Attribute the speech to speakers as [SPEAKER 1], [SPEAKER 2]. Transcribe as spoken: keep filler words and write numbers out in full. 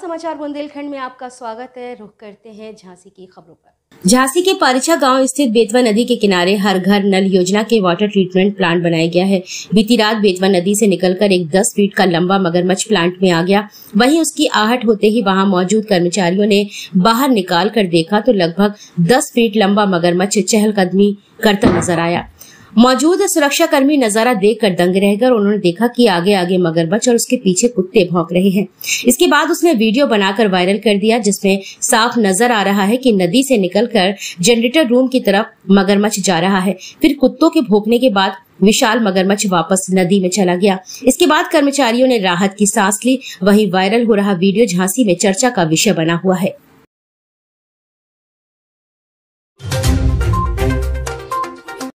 [SPEAKER 1] समाचार बुंदेलखंड में आपका स्वागत है। रुख करते हैं झांसी की खबरों पर।
[SPEAKER 2] झांसी के पारिछा गांव स्थित बेतवा नदी के किनारे हर घर नल योजना के वाटर ट्रीटमेंट प्लांट बनाया गया है। बीती रात बेतवा नदी से निकलकर एक दस फीट का लंबा मगरमच्छ प्लांट में आ गया। वहीं उसकी आहट होते ही वहां मौजूद कर्मचारियों ने बाहर निकाल कर देखा तो लगभग दस फीट लंबा मगरमच्छ चहलकदमी करता नजर आया। मौजूद सुरक्षा कर्मी नजारा देखकर दंग रह गए। उन्होंने देखा कि आगे आगे मगरमच्छ और उसके पीछे कुत्ते भौंक रहे हैं। इसके बाद उसने वीडियो बनाकर वायरल कर दिया, जिसमें साफ नजर आ रहा है कि नदी से निकलकर जनरेटर रूम की तरफ मगरमच्छ जा रहा है। फिर कुत्तों के भौंकने के बाद विशाल मगरमच्छ वापस नदी में चला गया। इसके बाद कर्मचारियों ने राहत की सांस ली। वहीं वायरल हो रहा वीडियो झांसी में चर्चा का विषय बना हुआ है।